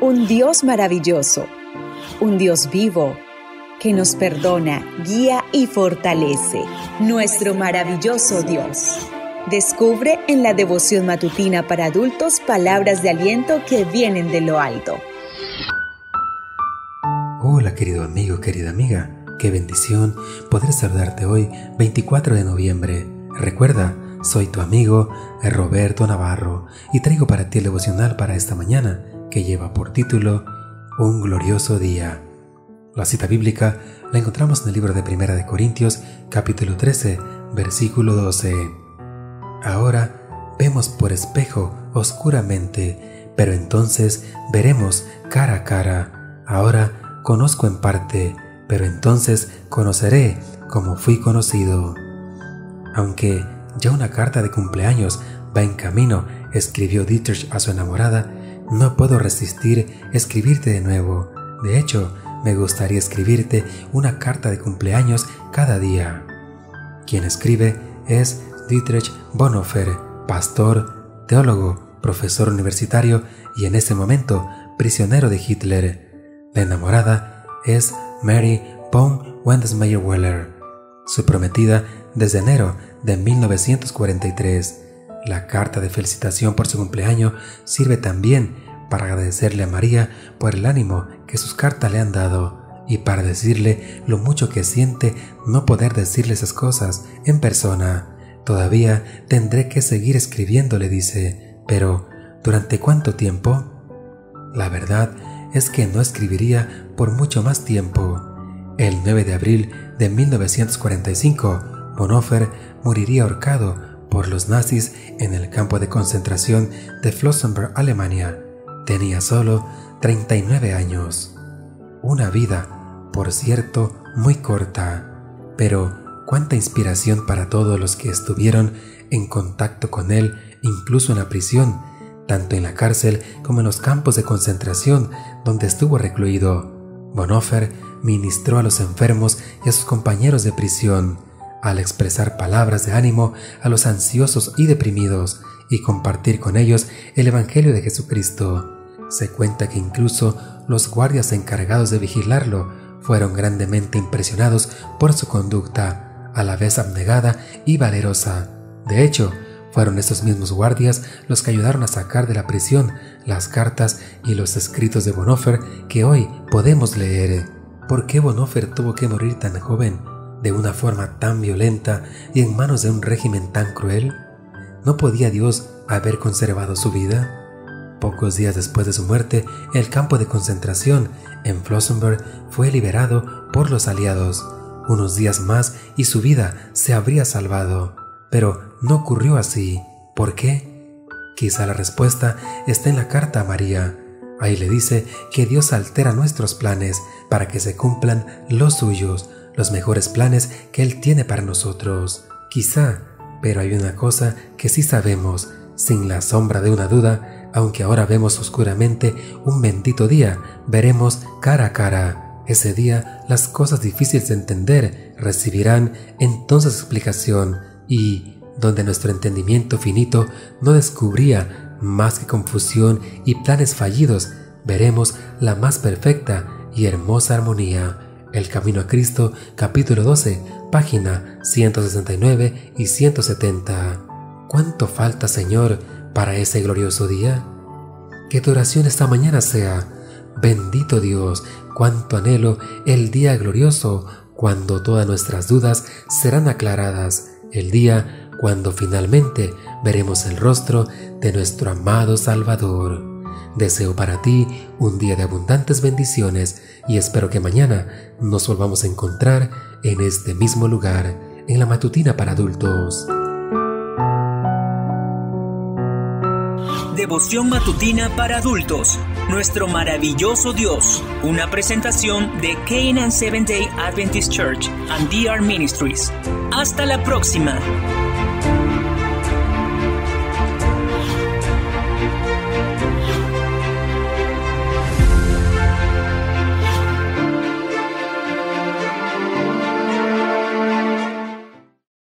Un Dios maravilloso, un Dios vivo, que nos perdona, guía y fortalece. Nuestro maravilloso Dios. Descubre en la devoción matutina para adultos palabras de aliento que vienen de lo alto. Hola querido amigo, querida amiga. Qué bendición poder saludarte hoy, 24 de noviembre. Recuerda, soy tu amigo Roberto Navarro y traigo para ti el devocional para esta mañana que lleva por título Un glorioso día. La cita bíblica la encontramos en el libro de Primera de Corintios, capítulo 13, versículo 12. Ahora vemos por espejo oscuramente, pero entonces veremos cara a cara. Ahora conozco en parte, pero entonces conoceré como fui conocido. Aunque ya una carta de cumpleaños va en camino, escribió Dietrich a su enamorada, no puedo resistir escribirte de nuevo. De hecho, me gustaría escribirte una carta de cumpleaños cada día. Quien escribe es Dietrich Bonhoeffer, pastor, teólogo, profesor universitario y en ese momento prisionero de Hitler. La enamorada es Mary von Wendesmeyer-Weller, su prometida desde enero de 1943. La carta de felicitación por su cumpleaños sirve también para agradecerle a María por el ánimo que sus cartas le han dado y para decirle lo mucho que siente no poder decirle esas cosas en persona. Todavía tendré que seguir escribiéndole, dice, pero ¿durante cuánto tiempo? La verdad es que no escribiría por mucho más tiempo. El 9 de abril de 1945, Bonhoeffer moriría ahorcado por los nazis en el campo de concentración de Flossenbürg, Alemania. Tenía solo 39 años. Una vida, por cierto, muy corta, pero cuánta inspiración para todos los que estuvieron en contacto con él, incluso en la prisión, tanto en la cárcel como en los campos de concentración donde estuvo recluido. Bonhoeffer ministró a los enfermos y a sus compañeros de prisión, al expresar palabras de ánimo a los ansiosos y deprimidos y compartir con ellos el Evangelio de Jesucristo. Se cuenta que incluso los guardias encargados de vigilarlo fueron grandemente impresionados por su conducta, a la vez abnegada y valerosa. De hecho, fueron esos mismos guardias los que ayudaron a sacar de la prisión las cartas y los escritos de Bonhoeffer que hoy podemos leer. ¿Por qué Bonhoeffer tuvo que morir tan joven, de una forma tan violenta y en manos de un régimen tan cruel? ¿No podía Dios haber conservado su vida? Pocos días después de su muerte, el campo de concentración en Flossenbürg fue liberado por los aliados. Unos días más y su vida se habría salvado. Pero no ocurrió así. ¿Por qué? Quizá la respuesta está en la carta a María. Ahí le dice que Dios altera nuestros planes para que se cumplan los suyos, los mejores planes que Él tiene para nosotros. Quizá, pero hay una cosa que sí sabemos, sin la sombra de una duda, aunque ahora vemos oscuramente un bendito día, veremos cara a cara. Ese día las cosas difíciles de entender recibirán entonces explicación y, donde nuestro entendimiento finito no descubría más que confusión y planes fallidos, veremos la más perfecta y hermosa armonía. El Camino a Cristo, capítulo 12, página 169 y 170. ¿Cuánto falta, Señor, para ese glorioso día? Que tu oración esta mañana sea: bendito Dios, cuánto anhelo el día glorioso, cuando todas nuestras dudas serán aclaradas, el día cuando finalmente veremos el rostro de nuestro amado Salvador. Deseo para ti un día de abundantes bendiciones y espero que mañana nos volvamos a encontrar en este mismo lugar, en la matutina para adultos. Devoción matutina para adultos. Nuestro maravilloso Dios. Una presentación de Canaan Seventh Day Adventist Church and DR Ministries. Hasta la próxima.